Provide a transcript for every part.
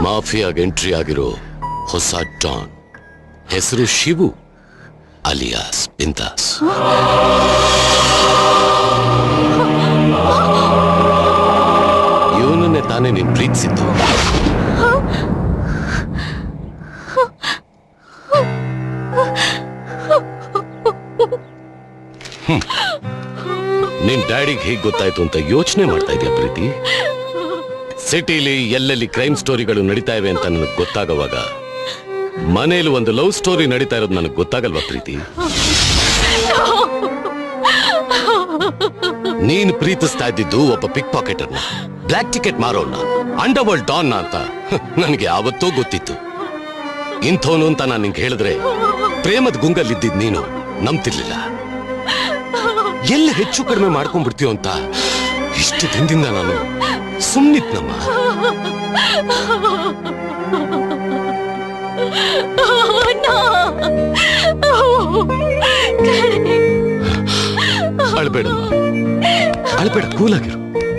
ಮಾಫಿಯಾಗೆ entry ಆಗಿರೋ ಹೊಸ Don ಹೆಸರು ಶಿವು ಅಲಿಯಾಸ್ ಬಿಂದಾಸ್. ಇವನನ್ನೇ ತಾನೇ ನೀನ್ ಪ್ರೀತಿಸಿದ್ದು. ನಿನ್ ಡ್ಯಾಡಿಗೆ ಹೇಗ್ ಗೊತ್ತಾಯ್ತು ಅಂತ ಯೋಚನೆ ಮಾಡ್ತಾ ಇದೆಯಾ ಪ್ರೀತಿ? ಸಿಟಿಲಿ ಎಲ್ಲೆಲ್ಲಿ ಕ್ರೈಮ್ ಸ್ಟೋರಿಗಳು ನಡೀತಾ ಇವೆ ಅಂತ ನನಗೆ ಗೊತ್ತಾಗವಾಗ ಮನೇಲಿ ಒಂದು ಲವ್ ಸ್ಟೋರಿ ನಡೀತಾ ಇರೋದು ನನಗೆ ಗೊತ್ತಾಗಲ್ವಾ ಪ್ರೀತಿ? ನೀನು ಪ್ರೀತಿಸ್ತಾ ಇದ್ದಿದ್ದು ಒಬ್ಬ ಪಿಕ್ ಪಾಕೆಟರ್ನ, ಬ್ಲಾಕ್ ಟಿಕೆಟ್ ಮಾರೋನ್ನ, ಅಂಡರ್ ವರ್ಲ್ಡ್ ಡಾನ್ನ ಅಂತ ನನಗೆ ಯಾವತ್ತೂ ಗೊತ್ತಿತ್ತು. ಇಂಥವನು ಅಂತ ನಾನು ನಿಂಗೆ ಹೇಳಿದ್ರೆ ಪ್ರೇಮದ ಗುಂಗಲ್ಲಿದ್ದಿದ್ ನೀನು ನಂಬ್ತಿರ್ಲಿಲ್ಲ. ಎಲ್ಲಿ ಹೆಚ್ಚು ಕಡಿಮೆ ಮಾಡ್ಕೊಂಡ್ಬಿಡ್ತೀಯೋ ಅಂತ ಇಷ್ಟು ದಿನದಿಂದ ನಾನು ಸುಮ್ಮನಿದ್ನಮ್ಮ. ಅಳ್ಬೇಡಮ್ಮ, ಅಳ್ಬೇಡ, ಕೂಲಾಗಿರು.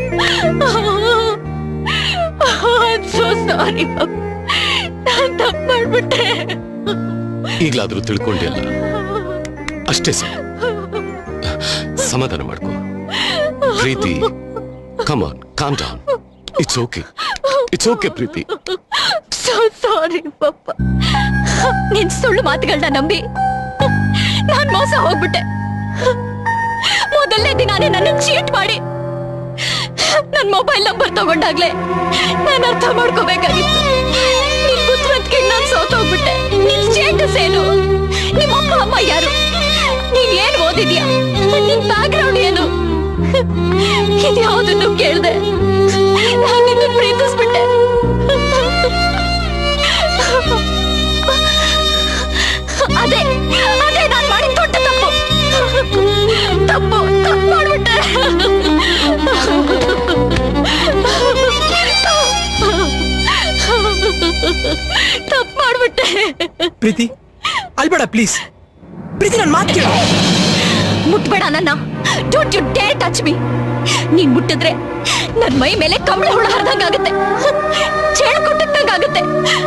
ಈಗ್ಲಾದ್ರೂ ತಿಳ್ಕೊಂಡಿಲ್ಲ ಅಷ್ಟೇ ಸರ್. ಸಮಾಧಾನ ಮಾಡ್ಕೋ Preethi. Come on, calm down. It's okay, it's okay Preethi. Sorry ಪಪ್ಪ, ನಿನ್ ಸುಳ್ಳು ಮಾತುಗಳನ್ನ ನಂಬಿ ನಾನ್ ಮೋಸ ಹೋಗ್ಬಿಟ್ಟೆ. ಮೊದಲನೇ ದಿನಾನೇ ನನ್ನ ಚೀಟ್ ಮಾಡಿ ನನ್ ಮೊಬೈಲ್ ನಂಬರ್ ತಗೊಂಡಾಗ್ಲೇ ನಾನು ಅರ್ಥ ಮಾಡ್ಕೋಬೇಕಾಗಿತ್ತು. ನಿನ್ ಬುದ್ಧಿವಂತಿಕೆಗೆ ನಾನ್ ಸೋತೋಗ್ಬಿಟ್ಟೆ. ನಿನ್ ಸ್ಟೇಟಸ್ ಏನು, ನಿಮ್ಮ ಅಪ್ಪ ಅಮ್ಮ ಯಾರು, ನೀನ್ ಏನ್ ಓದಿದ್ಯಾ, ನಿನ್ ಬ್ಯಾಕ್ ಗ್ರೌಂಡ್ ಏನು, ಇದ್ಯಾವುದನ್ನು ಕೇಳ್ದೆ ನಾನು ನಿನ್ನ ಪ್ರೀತಿಸ್ಬಿಟ್ಟೆ. ಅದೇ ಅದೇ ನಾನ್ ಮಾಡಿದ ದೊಡ್ಡ ತಪ್ಪು. ತಪ್ಪು ತಪ್ಪು ಮಾಡ್ಬಿಟ್ಟೆ. ತಪ್ಪು ಮಾಡ್ಬಿಟ್ಟೆ. ಪ್ರೀತಿ ಅಲ್ಬೇಡ ಪ್ಲೀಸ್. ಪ್ರೀತಿ ನನ್ನ ಮಾತು ಕೇಳು. ಮುಟ್ಬೇಡ ನನ್ನ. Don't you dare touch me. ನೀನ್ ಮುಟ್ಟಿದ್ರೆ ನನ್ ಮೈ ಮೇಲೆ ಕಂಬಳ ಹುಳ ಹರಿದಂಗಾಗುತ್ತೆ, ಚೇಳು ಕೊಟ್ಟಂಗಾಗುತ್ತೆ.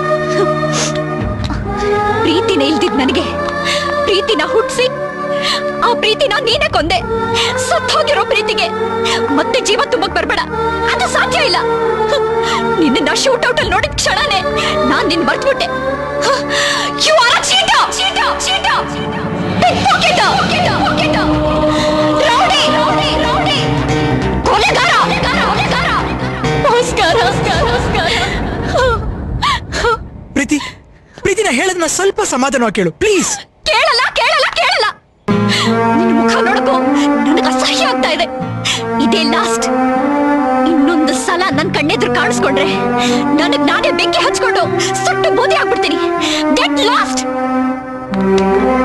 ಪ್ರೀತಿನ ಇಲ್ದಿದ್ ನನಗೆ ಪ್ರೀತಿನ ಹುಟ್ಸಿ ಆ ಪ್ರೀತಿನ ನೀನೇ ಕೊಂದೆ. ಸತ್ತೋಗಿರೋ ಪ್ರೀತಿಗೆ ಮತ್ತೆ ಜೀವ ತುಂಬಕ್ ಬರ್ಬೇಡ, ಅದು ಸಾಧ್ಯ ಇಲ್ಲ. ನಿನ್ನ ಶೂಟ್ ಔಟ್ ಅಲ್ಲಿ ನೋಡಿದ ಕ್ಷಣನೇ ನಾನ್ ನಿನ್ ಮರ್ತ್ಬಿಟ್ಟೆ. You are a cheater, cheater, cheater, pickpocketer, pocketer, pocketer, rowdy, rowdy, rowdy, ಕೊಲೆಗಾರ, ಕೊಲೆಗಾರ, ಕೊಲೆಗಾರ. ನಮಸ್ಕಾರ, ನಮಸ್ಕಾರ, ನಮಸ್ಕಾರ. ಪ್ರೀತಿ, ಪ್ರೀತಿನ ಹೇಳದ್ನ ಸ್ವಲ್ಪ ಸಮಾಧಾನವಾಗಿ ಕೇಳು ಪ್ಲೀಸ್. ಕೇಳಲ್ಲ, ಕೇಳಲ್ಲ, ಕೇಳಲ್ಲ. ನಿನ್ನ ಮುಖ ನೋಡಕ್ಕೂ ನನಗೆ ಅಸಹ್ಯ ಆಗ್ತಾ ಇದೆ. ಇದೇ ಲಾಸ್ಟ್. ಇನ್ನೊಂದು ಸಲ ನನ್ ಕಣ್ಣೆದ್ರು ಕಾಣಿಸ್ಕೊಂಡ್ರೆ ನನಗ್ ನಾನೇ ಬೆಂಕಿ ಹಚ್ಕೊಂಡು ಸುಟ್ಟು ಬೂದಿ ಆಗ್ಬಿಡ್ತೀನಿ. Get lost.